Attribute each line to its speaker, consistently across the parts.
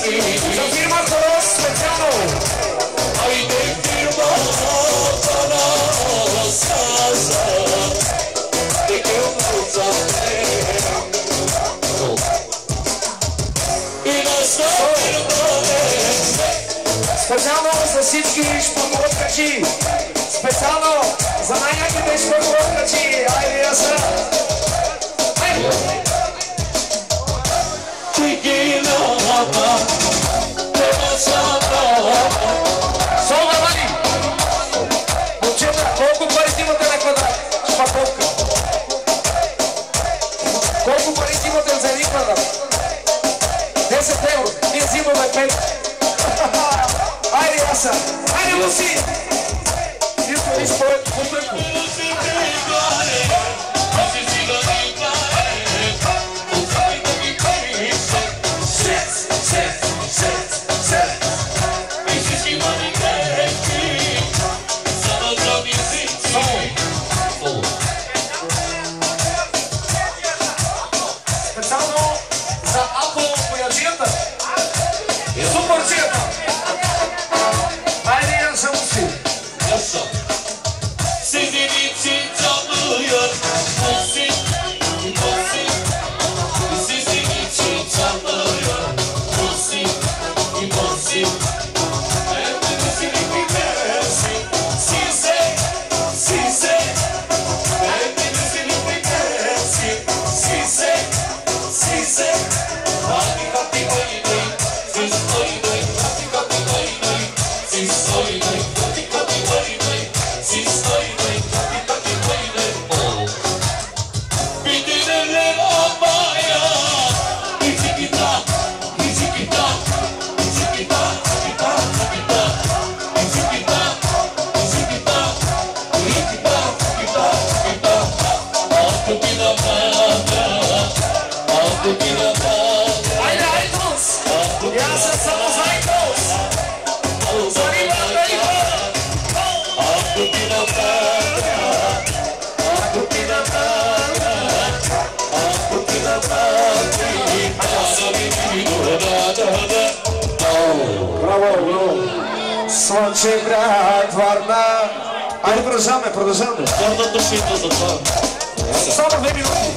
Speaker 1: За фирма Хорос специално. Айде фирма Хорос каза, специално за всички шпаковъткачи, специално за най-яките шпаковъткачи. Айде, яса! Айде! Солга, Вали! Момчета, колко пари имате на квадрат шпаковка? Колко пари имате за един квадрат? 10 евро. Ние взимаме 5. Айде, яса! Айде, Луси! Ти стоиш по-тънко. Специално за Apple бояджията. Супърчията. Айде, я съм си. Яса. Сиденици цялуят, носи, носи. Сиденици цялуят, носи, носи. Ето си ли пикерси, си се. Ето си ли пикерси, си се. Хати, хати, хати, хати, хати, Айде, Айтос! Я съм само за Айтос! Зарива, Зарива! Ако ти направя, браво! Слънчеград, Варна! Айде, продължаваме! Горната шита за това! Само 2 минути!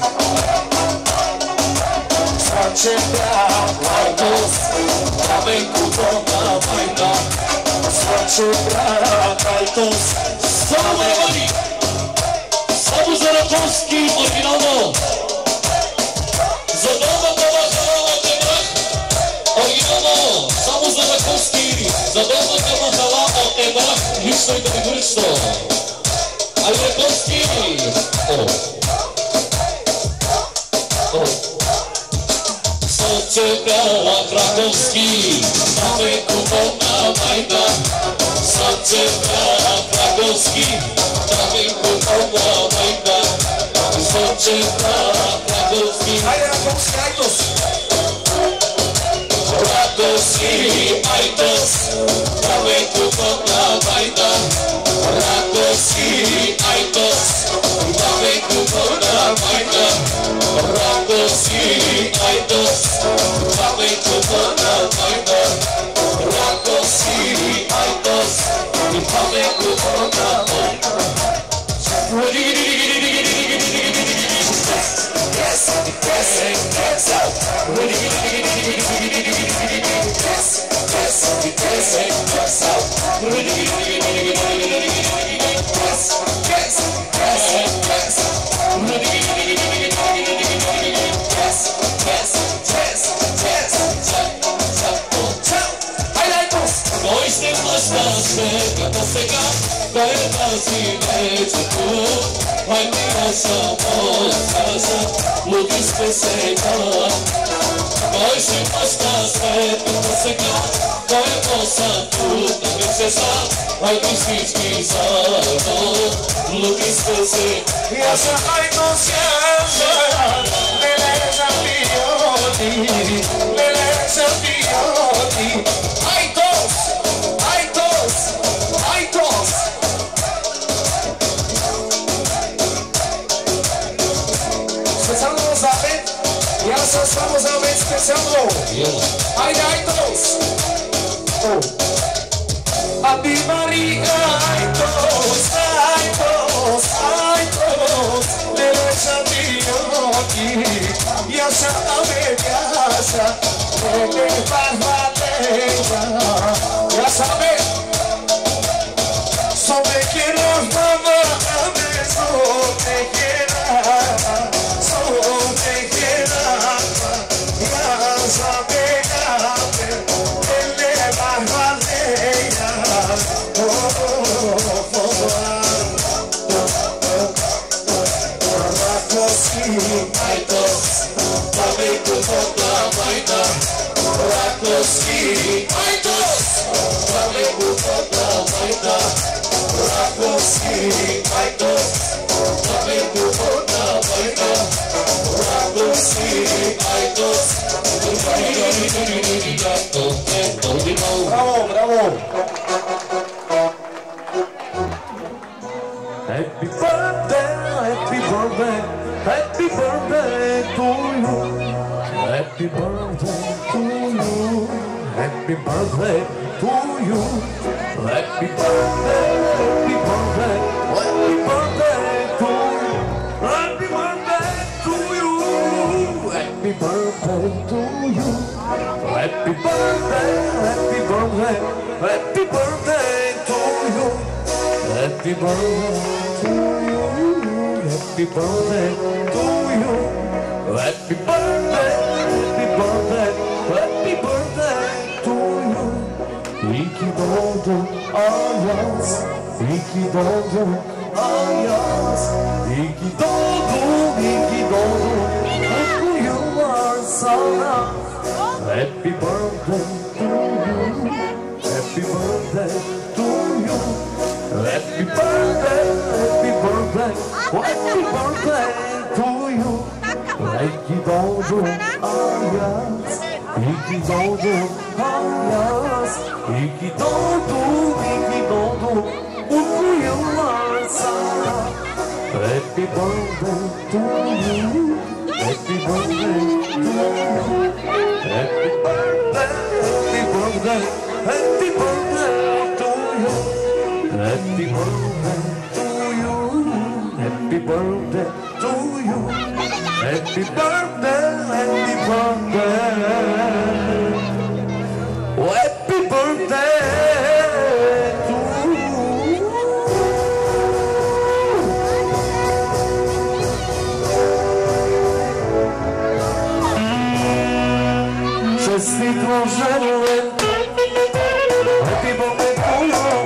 Speaker 1: Слънчеград, Айтос, Раменкото на война. Слънчеград, Айтос, само Вали! Само за Раковски, оригинално! За новата махала те брах! Оригинално! Само за Раковски! За новата махала те брах! Лично и категорично! Ай, Раковски! Слънчеград, Раковски, Раменкото на война. Слънчеград, Раковски, Раменкото на война. Слънчеград, Раковски. Айде, Раковски, Айтос! Раковски, Айтос, Раменкото на война. Раковски, Айтос, Раменкото на война. Раковски, Айтос, Раменкото на война. Раковски, Айтос, Раменкото на война. Само за Абет Alessandro. Haydi haydi todos. Adi Maria, ay todos, ay todos, ay todos. Le desafío aquí, ya sabe casa, le barbateja, ya sabe. Sobre que nos vamos a ver, sobre que ya sabe, le barbateja. Bravo, bravo.
Speaker 2: Happy birthday, happy birthday, happy birthday to you. Happy birthday to you. Happy birthday to you. Happy birthday, happy birthday, happy birthday to you. Happy birthday to you. Happy birthday to you. Happy birthday, happy birthday, happy birthday to you. Happy birthday to you. Happy birthday to you. Happy birthday, happy birthday, happy birthday to you. Iki doğdu ayaz, iki doğdu ayaz. İki doğdu, iki doğdu. Mutlu yıllar sana. Happy birthday to you. Happy birthday to you. Happy birthday, happy birthday, happy birthday to you. İki doğdu ayaz, iki doğdu ayaz. İki doğdu, iki doğdu, mutlu yıllar sana. Happy birthday to you. Happy birthday to you. Happy birthday, happy birthday, happy birthday to you. Happy birthday to you. Happy birthday to you. Happy birthday, happy birthday. Happy birthday to you. Честито желаем. Happy birthday to you.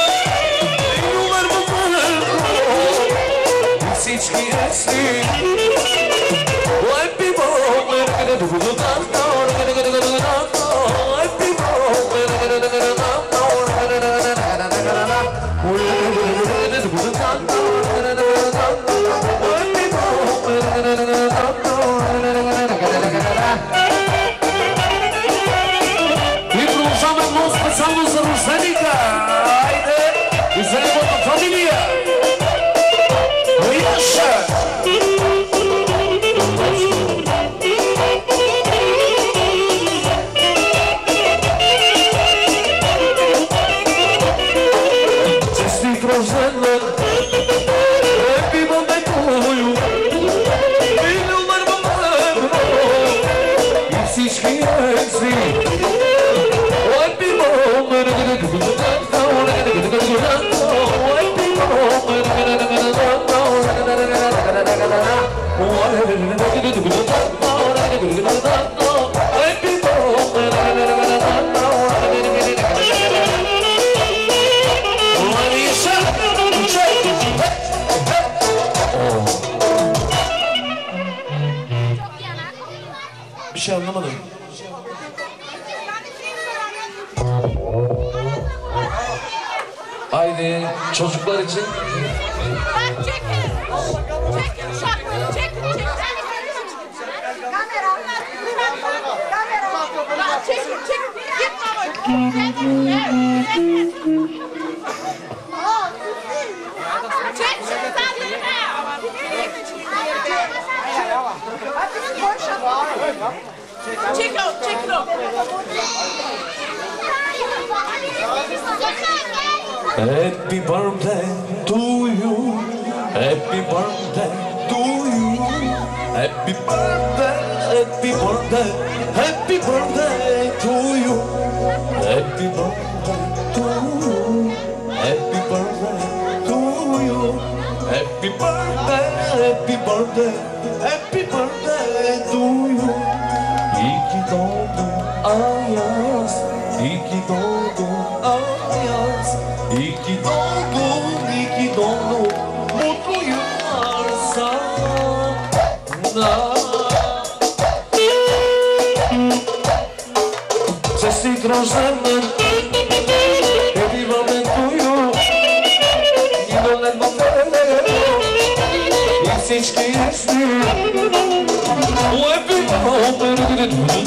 Speaker 2: Всички ести. Happy birthday to you. Happy И продължаваме много специално за рожденика. Айде! И за неговата фамилия. Яша! Честит рожден ден! Happy birthday to you. Мило мърмъмър. И всички ейси. Happy birthday to you. Bir şey anlamadım. Haydi çocuklar için.
Speaker 3: Çek.
Speaker 2: Happy birthday to you. Happy birthday to you. Happy birthday, happy birthday, happy birthday to you. Happy birthday to you. Happy birthday to you. Happy birthday, happy birthday, happy birthday to you. İki doğdun Ayaz, iki doğdun Ayaz. İki doğdun, mutlu yıllar sana. Sesli translarla happy birthday to you. Yıllar babele hiç geçti. Happy birthday to you.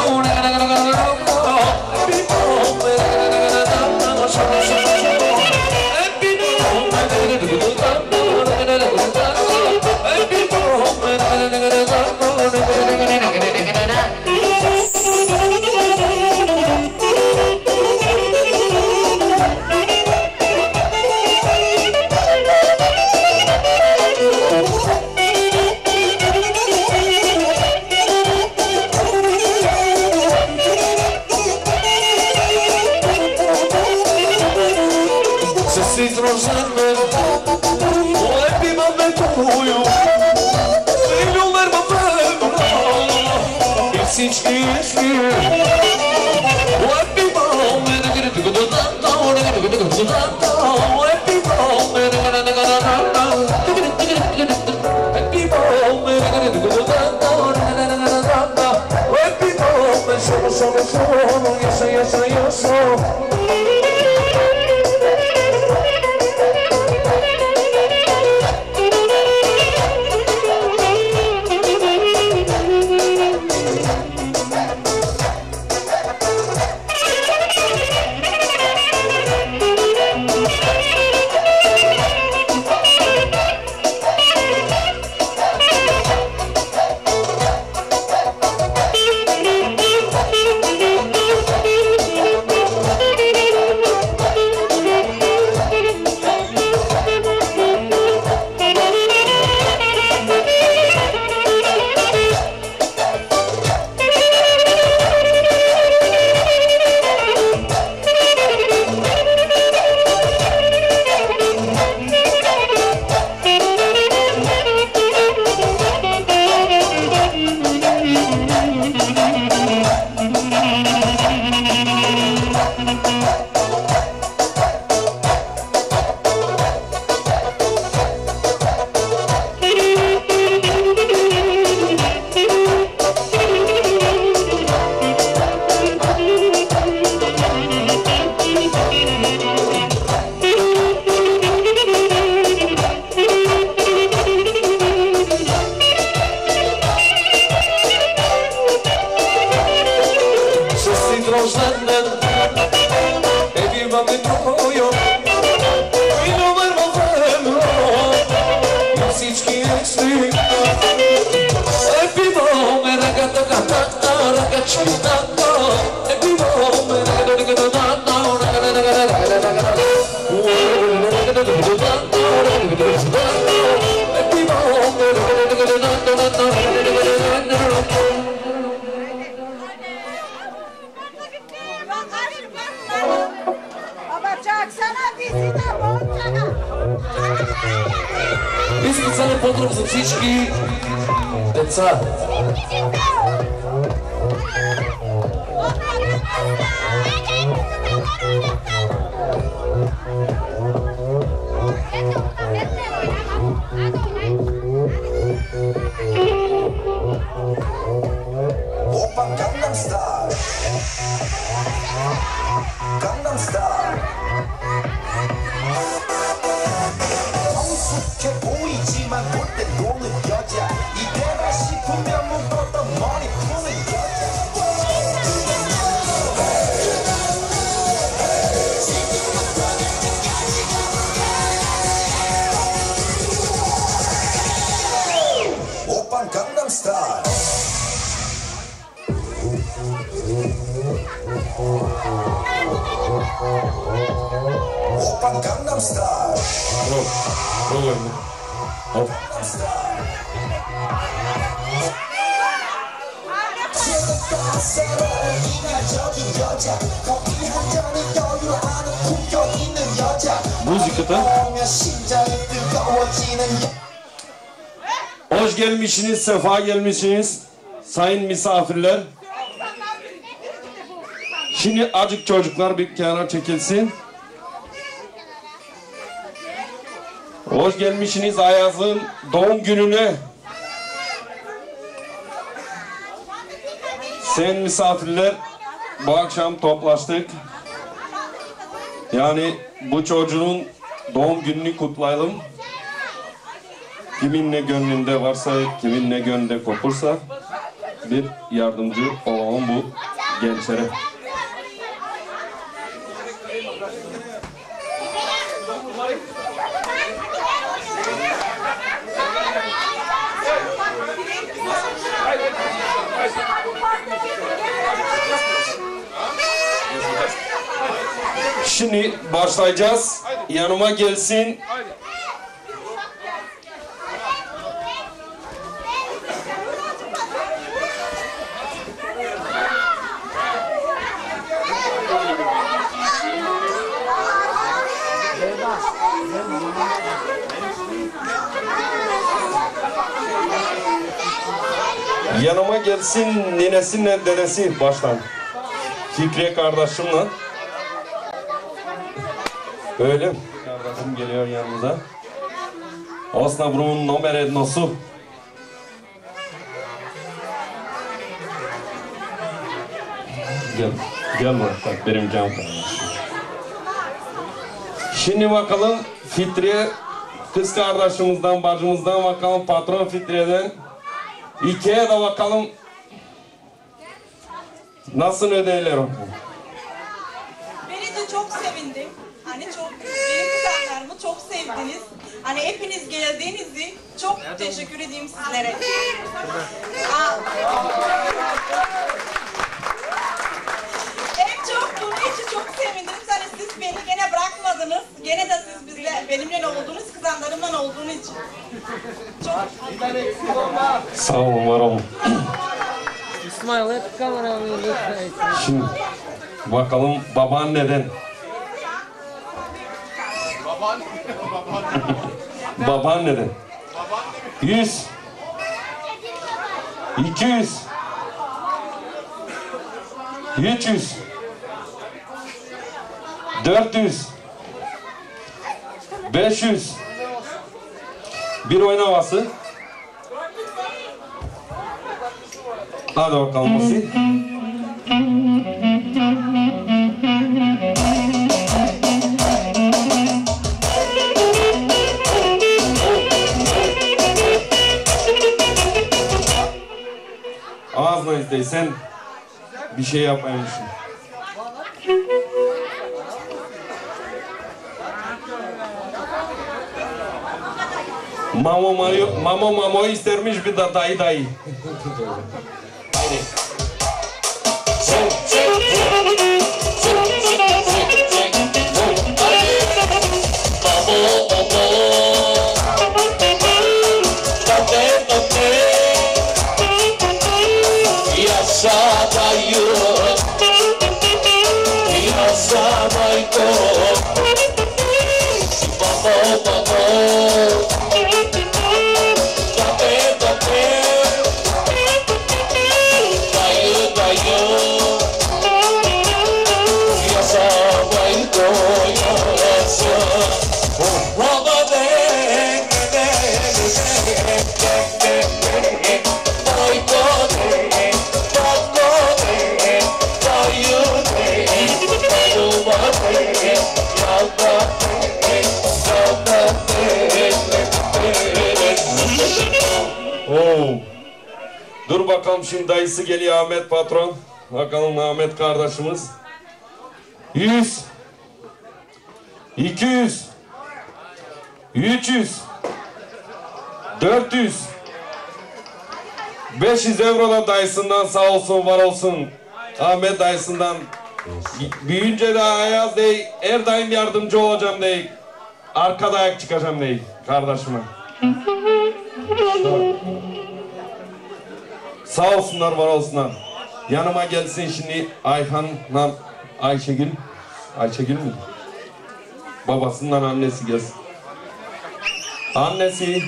Speaker 2: Специален поздрав за всички деца.
Speaker 1: Опа, Gangnam Style. Gangnam Style. 성숙해 보이지만 볼 때 노는 여자 이래라 싶으면 묶었던 머리 푸는 여자 오빤 강남스타일 Oppa Gangnam Style. Hop.
Speaker 2: Müzikte. Hoş gelmişsiniz, sefa gelmişsiniz sayın misafirler. Şimdi azıcık çocuklar bir kenara çekilsin. Hoş gelmişsiniz Ayaz'ın doğum gününe. Sayın misafirler, bu akşam toplaştık. Yani bu çocuğun doğum gününü kutlayalım. Kimin ne gönlünde varsa, kimin ne gönlünde kopursa bir yardımcı olalım bu gençlere. Şimdi başlayacağız. Yanıma gelsin. Yanıma gelsin ninesinle dedesi baştan. Fikriye kardeşimle. Öyle mi? Kardeşim geliyor yanımıza. Osnabrück'un number etnosu. Gel bak benim canım kardeşim. Şimdi bakalım Fitriye kız kardeşimizden, bacımızdan bakalım patron Fitriye'den. İkiye de bakalım nasıl ödeyler o?
Speaker 3: Beni de çok sevindim. Hani çok benim kızlarımı çok sevdiniz. Hani hepiniz geldiğiniz için çok teşekkür edeyim sizlere. En çok bunun için çok sevindim. Hani siz beni gene bırakmadınız. Gene de siz benimle oldunuz, kızlarımla olduğunuz için. Çok.
Speaker 2: Sağ olun, var olun.
Speaker 4: İsmail hep kamerayı lütfen.
Speaker 2: Şimdi bakalım babaanneden. Babaanneden. 100 200 300 400 500 bir oyun havası. Hadi bakalım Musi. Ağzına izdeysen bir şey yapmaymışsın. Mamo istermiş bir de dayı. Haydi. Dur bakalım şimdi dayısı geliyor Ahmet patron. Bakalım Ahmet kardeşimiz. 100 200 300 400 500 euro da dayısından sağ olsun var olsun Ahmet dayısından büyüyünce de Ayaz değil, her daim yardımcı olacağım değil. Arkada ayak çıkacağım değil kardeşime. Sağ olsunlar, var olsunlar. Yanıma gelsin şimdi Ayhan'la Ayşegül. Ayşegül mü? Babasından annesi gelsin. Annesi.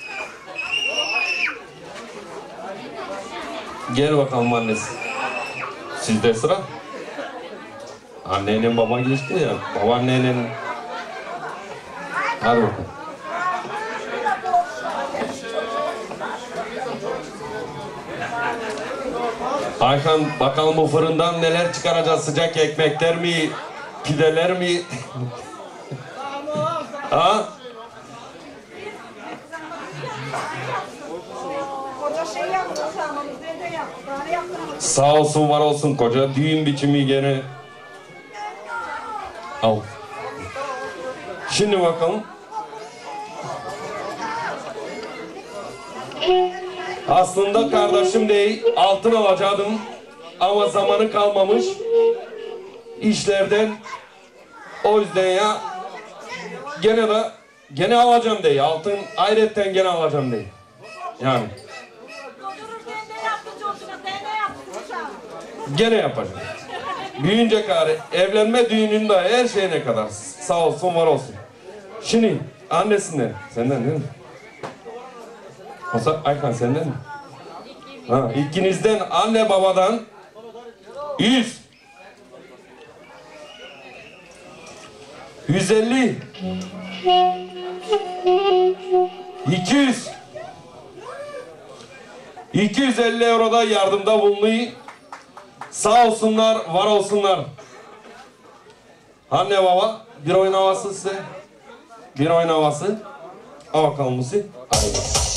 Speaker 2: Gel bakalım annesi. Sizde sıra. Annenin baba geçti ya. Babaannenin. Hadi bakalım. Ayhan bakalım bu fırından neler çıkaracağız? Sıcak ekmekler mi? Pideler mi? Ha? Sağ olsun, var olsun koca. Düğün biçimi gene. Al. Şimdi bakalım. Aslında kardeşim değil, altın alacaktım. Ama zamanı kalmamış. İşlerden. O yüzden ya gene alacağım değil. Altın hayretten gene alacağım değil. Yani. Gene yapacağım. Büyüyünce gari evlenme düğününde her şeyine kadar. Sağ olsun, var olsun. Şimdi annesinden, senden değil mi? Olsa Aykan senden mi? Ha, ikinizden, anne babadan 100 150 200 250 euroda yardımda bulunuyor. Sağ olsunlar, var olsunlar. Anne baba, bir oyun havası size. Bir oyun havası. Al bakalım Musi. Hadi.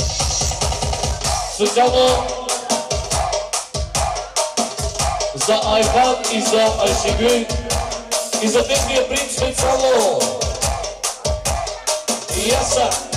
Speaker 5: Специално за Айхан и за Айшегül и за техния принц специално. И аз